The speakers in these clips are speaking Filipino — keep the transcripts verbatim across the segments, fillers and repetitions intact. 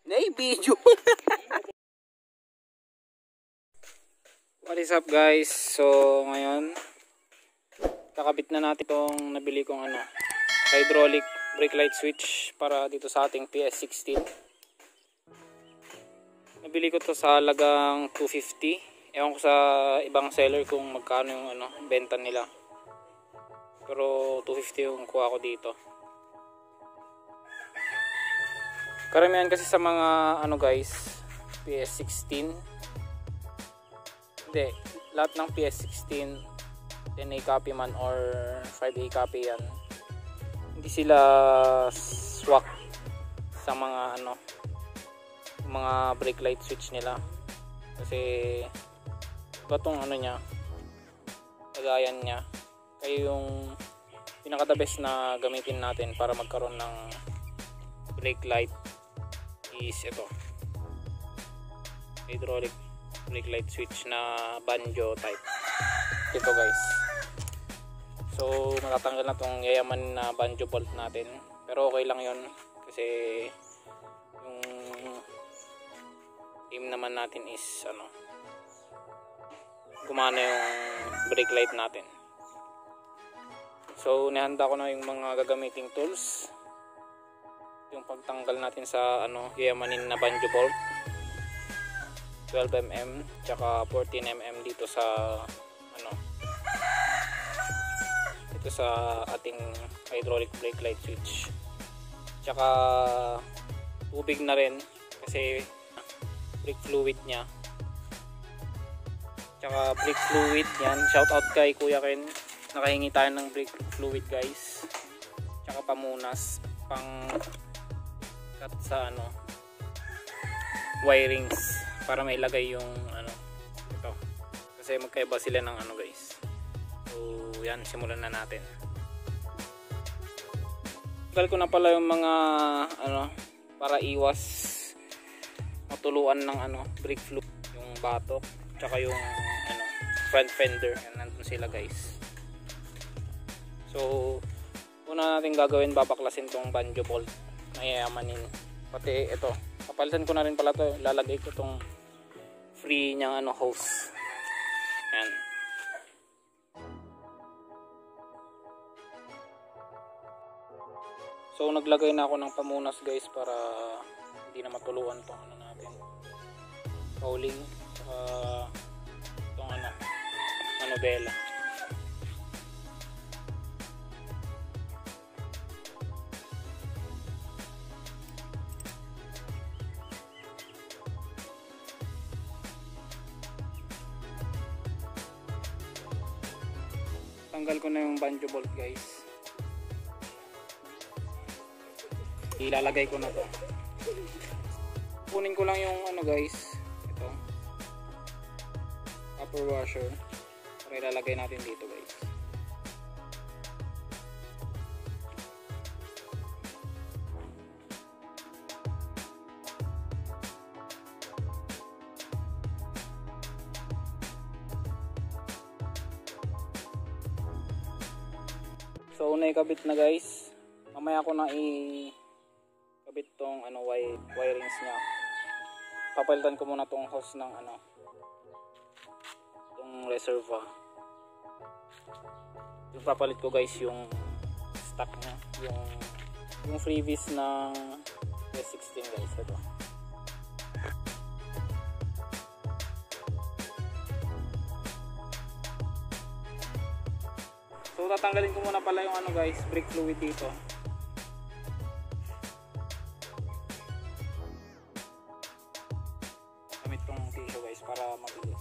Na-video. What is up guys? So ngayon kakabit na natin itong nabili kong ano, hydraulic brake light switch para dito sa ating P S sixteen. Nabili ko to sa halagang two fifty. Ewan ko sa ibang seller kung magkano yung ano, benta nila. Pero two fifty yung kuha ko dito. Karamihan kasi sa mga ano guys, P S sixteen. Hindi, lahat ng P S sixteen ten A copy man or five A copy yan, hindi sila swak sa mga ano, mga brake light switch nila. Kasi iba tong ano nya, kagayan nya. Kaya yung pinaka the best na gamitin natin para magkaroon ng brake light is ito, hydraulic brake light switch na banjo type. Ito guys. So matatanggal na tong yayaman na banjo bolt natin. Pero okay lang yon kasi yung aim naman natin is ano, gumana yung brake light natin. So nihanda ko na yung mga gagamiting tools. Yung pagtanggal natin sa ano, yayamanin na banjo bolt twelve millimeter tsaka fourteen millimeter dito sa ano, dito sa ating hydraulic brake light switch. Tsaka tubig na rin kasi brake fluid nya. Tsaka brake fluid yan. Shout out kay Kuya Ken. Nakahingi tayo ng brake fluid guys. Tsaka pamunas pang cut sa ano, wirings para mailagay yung ano, ito. Kasi magkaiba sila ng ano guys. So yan, simulan na natin. Tagal ko na pala yung mga ano, para iwas matuluan ng ano, brake fluid, yung batok tsaka yung ano, front fender. Yan, nandun sila guys. So una natin gagawin, babaklasin tong banjo bolt na yayamanin. Pati ito, papalitan ko na rin pala to. Lalagay ko tong free niyang ano, hose. Yan. So naglagay na ako ng pamunas guys para hindi na matuluan tong ano natin, cowling, uh, itong ano, manubela. Tanggal ko na yung banjo bolt guys. Ilalagay ko na to. Kunin ko lang yung ano guys, ito, copper washer, para ilalagay natin dito guys. So naikabit na guys. Mamaya ko na i-kabit tong ano, wirings nya. Papalitan ko muna tong hose ng ano, tong reservoir. Yung papalit ko guys yung stock nya, yung yung freebies ng P S sixteen guys. Ito. So tatanggalin ko muna pala yung ano guys, brake fluid dito. Gamit tong tissue guys para mabilis.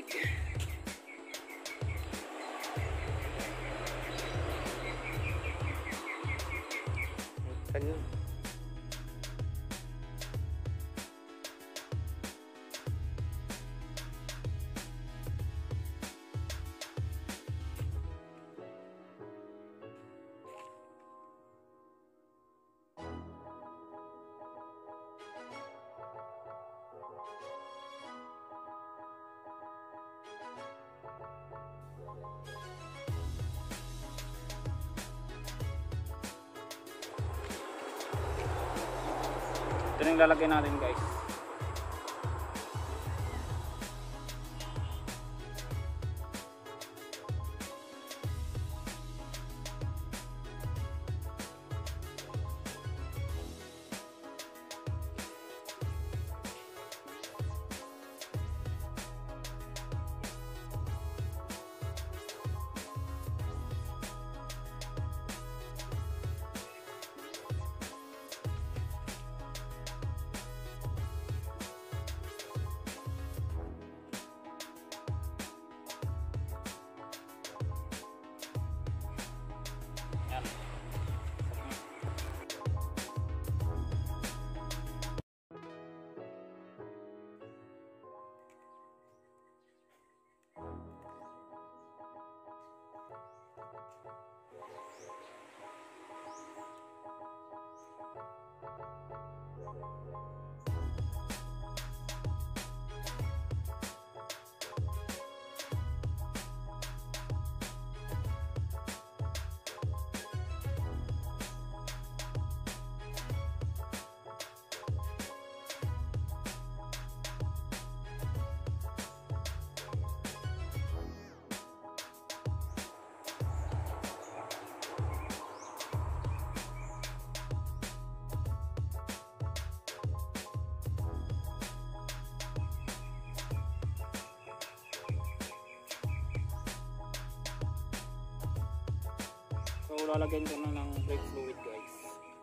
brake. Neutral. Ito na yung lalagay natin guys. So lalagyan ko na ng brake fluid guys.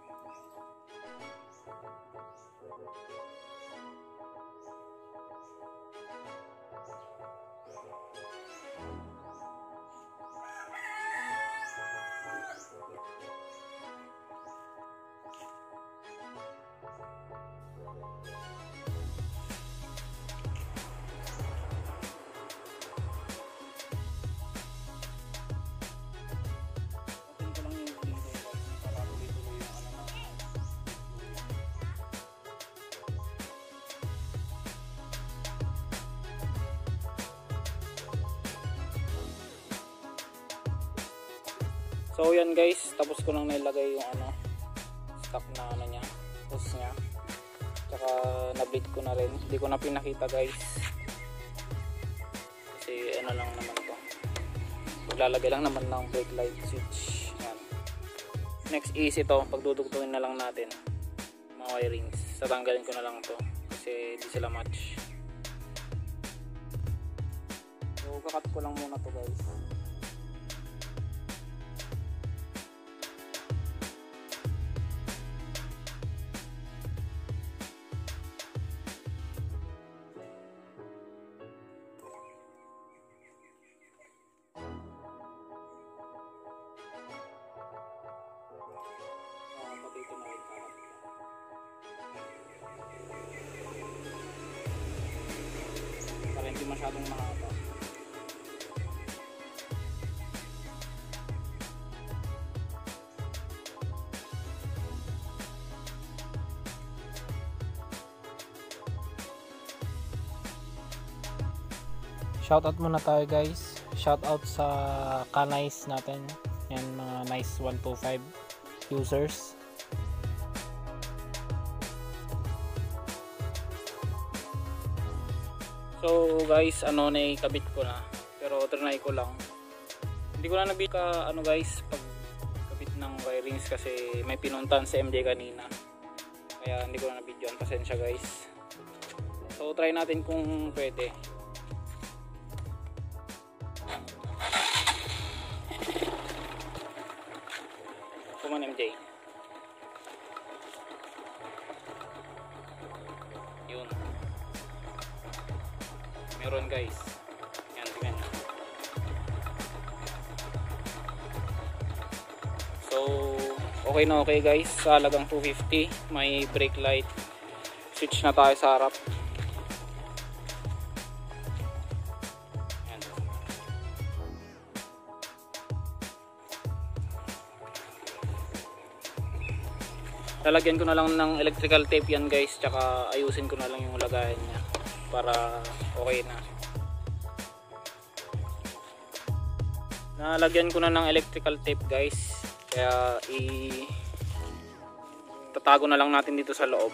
So yan guys, tapos ko nang nilagay yung ano, stock na ano niya, hose niya. Tsaka na-bleed ko na rin. Hindi ko na pinakita guys. Kasi ano lang naman to. Maglalagay lang naman ng brake light switch. Yan. Next is ito, pagdudugtungin na lang natin. Mga wirings. Tatanggalin ko na lang to kasi hindi sila match. So kakat ko lang muna to guys. Hindi masyadong mahaba. Shoutout muna tayo guys. Shoutout sa ka-nice natin. Yan mga nice one two five users. So guys, ano na ikabit ko na, pero trinay ko lang. Hindi ko na nabit ka ano guys, pag kabit ng wirings kasi may pinuntan sa M J kanina. Kaya hindi ko na nabidyoan, pasensya guys. So try natin kung pwede. Come on M J. Yun. Meron guys. So okay na okay guys, sa halagang two fifty may brake light. Switch na tayo sa harap. Ayan. Lalagyan ko na lang ng electrical tape yan guys, tsaka ayusin ko na lang yung lagayan niya para okay na. Nalagyan ko na ng electrical tape guys, kaya i tatago na lang natin dito sa loob.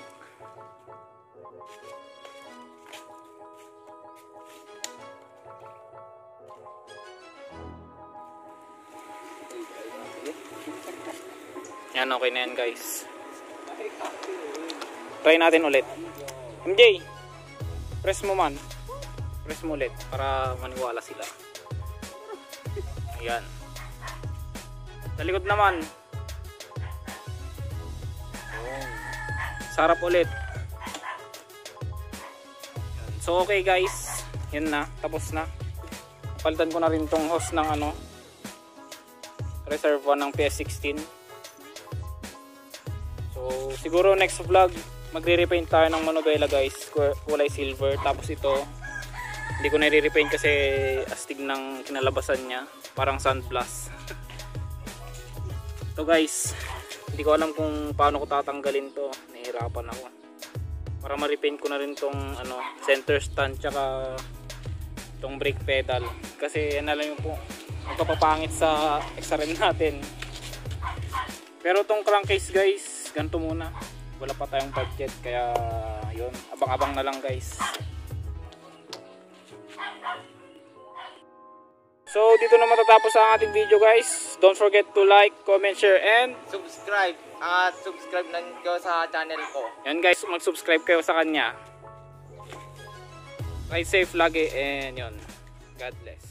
Yan, okay na yan guys. Try natin ulit. M J, press mo man. Press mo ulit para maniwala sila. Ayan. Sa likod naman. Ayan. Sarap ulit. Ayan. So okay guys, yan na, tapos na. Palitan ko na rin tong hose ng ano, reserve one ng P S sixteen. So siguro next vlog magre-repaint tayo ng manobela guys, kulay silver. Tapos ito hindi ko nare-repaint kasi astig ng kinalabasan niya, parang sandblast. So guys, hindi ko alam kung paano ko tatanggalin to, nahihirapan ako para ma-repaint ko na rin tong ano, center stand tsaka tong brake pedal, kasi yan na lang yung po magpapapangit sa extra rim natin. Pero tong crankcase guys, ganito muna, wala pa tayong budget, kaya yun, abang-abang na lang guys. So dito na matatapos ang ating video guys. Don't forget to like, comment, share, and subscribe. At subscribe na kayo sa channel ko. yan guys, mag-subscribe kayo sa kanya. Ride safe lagi and yun, God bless.